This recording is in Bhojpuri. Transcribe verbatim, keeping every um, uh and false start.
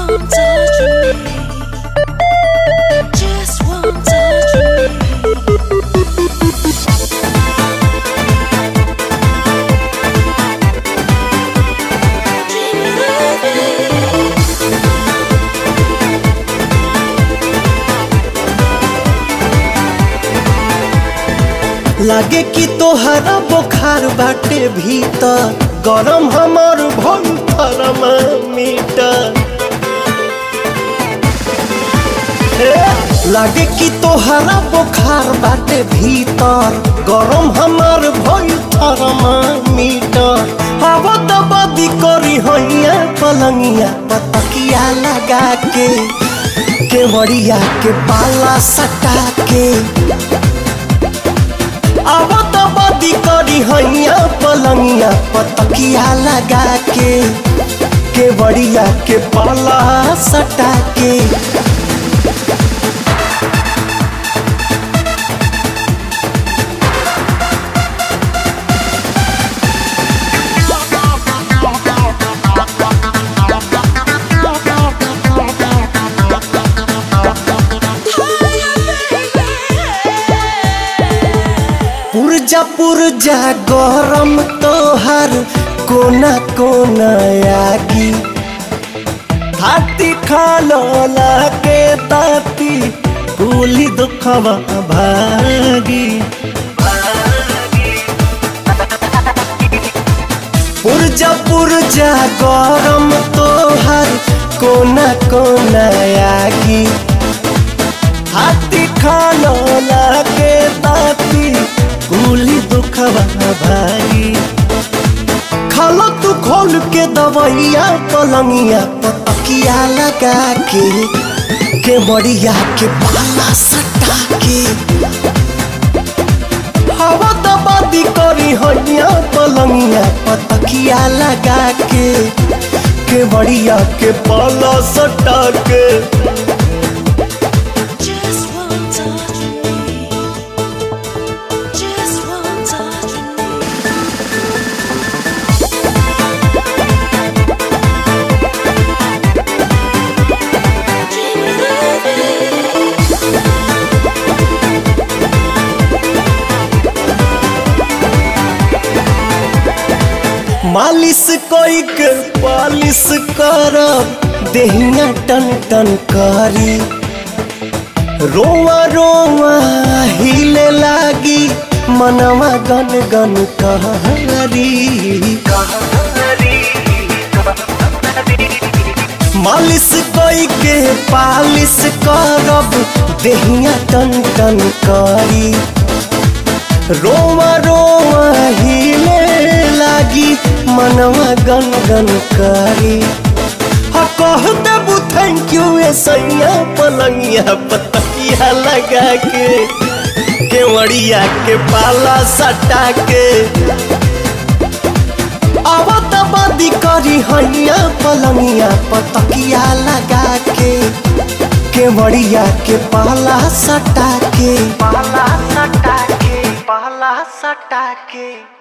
one touch from me. Just one touch from me. लागे कि तोहरा बुखार बाटे भीतर, गरम हमार भइल थर्मामीटर। लागे कि तोहरा बुखार बाटे भीतर, गरम हमार भइल थर्मामीटर। हवा दबदी करी हैया पलंगिया पतकिया लगा के, केवड़िया के पाला सटा के। अब तो बदी करी हैया पलंगिया पतकिया लगा के, केवड़िया के पाला सटा के। पुरजा पुरजा गरम तोहर कोना कोना आगी, हाथी खालो लाके ताती भूली दुखवा भागी। पुरजा पुरजा गरम तोहर कोना कोना आगी, हाथी खालो लाके ताती भूली दुखवा भागी। खालो तू खोल के दवैया पलंगिया पतकिया लगा के, केवड़िया के पाला सटा के। हवा दबदी करी हैया पलंगिया पतकिया लगा के, केवड़िया के पाला सटा के। मालिश कोई के पालिश करब देहिया टन टन करी, रोवा रोवा हिले लागी मनवा गन गन कहरी। मालिश कोई के पालिश करब देहिया टन टन करी, रोवा रोवा हिले लागी मनवा गन गन करी। हा कह देबू थैंक यू ऐसैया पलंगिया पतकिया लगा के, केवड़िया के पाला सटा के। अब दबदी करी हैया पलंगिया पतकिया लगा के, केवड़िया के पाला सटा के, पाला सटा के, पाला सटा के।